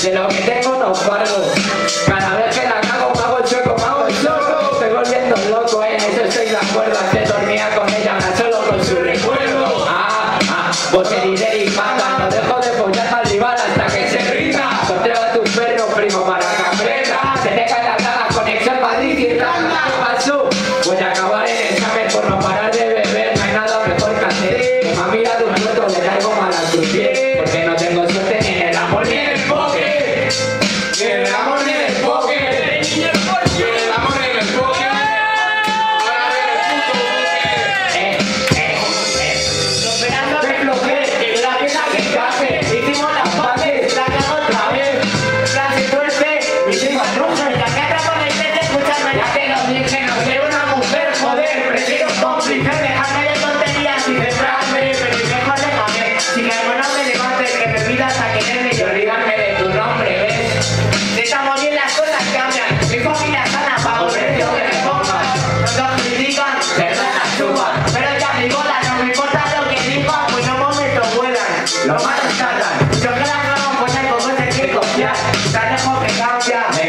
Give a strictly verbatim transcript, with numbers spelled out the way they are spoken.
De lo que tengo no pargo. Cada vez que la cago me hago el chueco, me hago el loco. Estoy volviendo loco, en eso estoy de acuerdo. Antes dormía con ella, ahora solo con su recuerdo. Ah, ah, vos y pata, no dejo de follar al rival hasta que se rinda. Controla tu perro, primo, para cambreta. Se te cae la cara, conexión Madrid y Irlanda. ¿Qué pasó? Voy a acabar en el examen por no parar de beber. No hay nada mejor que hacer. Mami, a tu muerto le caigo mal a tus pies. Porque no tengo suerte ni en el amor ni en el poke. Ni en el amor ni en el poke. Ni en el amor ni en el poke. Ahora ver el puto buque. Eh, eh, eh. Esperando que bloquee. La pieza que encaje. Hicimos las paces. La cago otra vez. Frase tuerce. Mi prima roja. La cara con el tete. Escúchame. Ya que lo dije. No quiero una mujer. Joder. Prefiero complicar. Dejarme de tonterías y centrarme. Pero es mejor déjame. Si caigo no me levantes. Que me pidas a quererme y olvidarme de tu nombre. ¿Ves? De esta bien las cosas cambian. Mi familia sana para el precio que me pongan. No nos critican. Perdona, chupan. Pero ya mi bola. No me importa lo que digan. Pues no momentos vuelan. Los malos tardan. Yo que la clavo pues hay como se quiere copiar. Tan lejos que cambia.